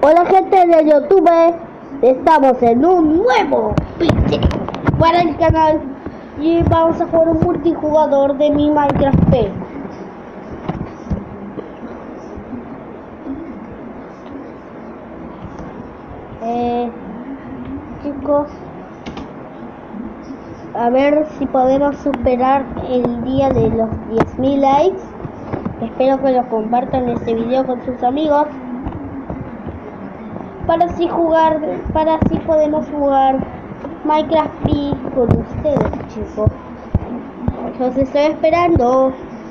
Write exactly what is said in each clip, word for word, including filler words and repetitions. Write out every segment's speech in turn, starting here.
Hola gente de YouTube, estamos en un nuevo video para el canal y vamos a jugar un multijugador de mi Minecraft P. Eh, chicos, a ver si podemos superar el día de los diez mil likes. Espero que lo compartan este video con sus amigos. Para así jugar, para así podemos jugar Minecraft P con ustedes, chicos. Los estoy esperando,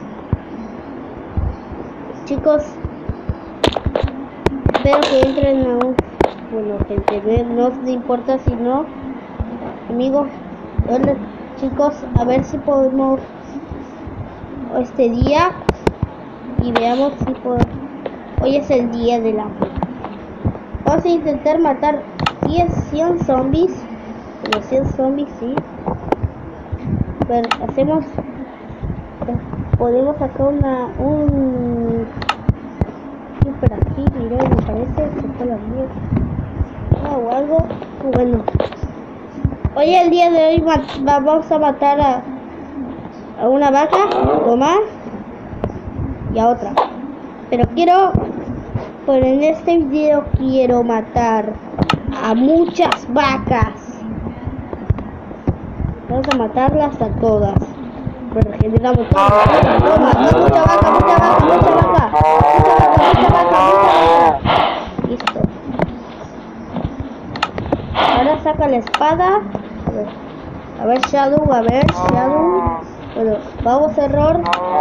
chicos. Espero que entren a un... Bueno, gente, no nos importa si no, amigos. Hola, chicos, a ver si podemos este día y veamos si podemos. Hoy es el día de la... Vamos a intentar matar diez, cien zombies. Los cien zombies, sí. Pero hacemos... Podemos sacar una... Un... Super aquí, miré, me parece. Se fue la mía. O algo. Bueno. Hoy, el día de hoy, vamos a matar a... A una vaca. Toma. Y a otra. Pero quiero... Pero en este video quiero matar a muchas vacas. Vamos a matarlas a todas. Pero generamos todas. Toma, no, mucha vaca, mucha vaca, mucha vaca. Mucha vaca, mucha vaca, mucha vaca. Listo. Ahora saca la espada. A ver, a ver Shadow, a ver Shadow. Bueno, vamos error.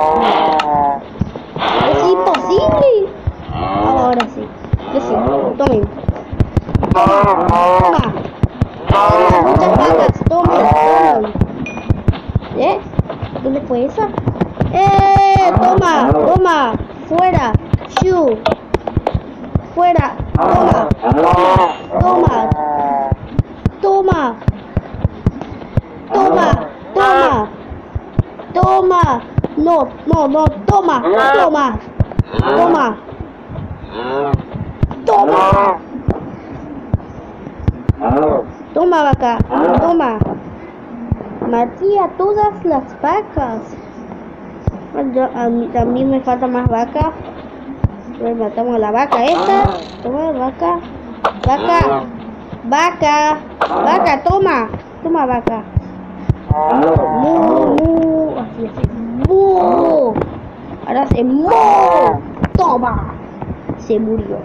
Es imposible. Ahora sí, yo sí, tomen. Toma, toma. Toma, muchas vacas, tomen, tomen. ¿Eh? ¿Dónde fue esa? ¡Eh! Toma, toma. Fuera. Shoo. Fuera. Toma. Toma. Toma. Toma. Toma. Toma. No, no, no. Toma. Toma. Toma. Toma. Toma, vaca. Toma. Maté a todas las vacas. Yo, a mí también me falta más vaca. Pues matamos a la vaca esta. Toma, vaca. Vaca. Vaca. Vaca, toma. Toma, vaca. Mu, mu. Así es. Mu. Ahora se mu. Toma. Se murió.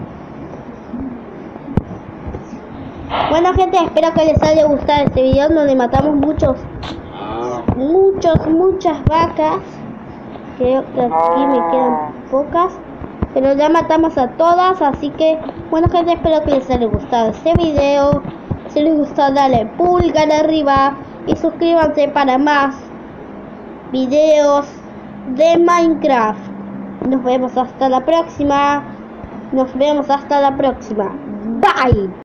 Bueno, gente, espero que les haya gustado este video donde matamos muchos muchos muchas vacas. Creo que aquí me quedan pocas, pero ya matamos a todas. Así que bueno, gente, espero que les haya gustado este video. Si les gustó, dale pulgar arriba y suscríbanse para más videos de Minecraft. Nos vemos hasta la próxima. Nos vemos hasta la próxima. Bye.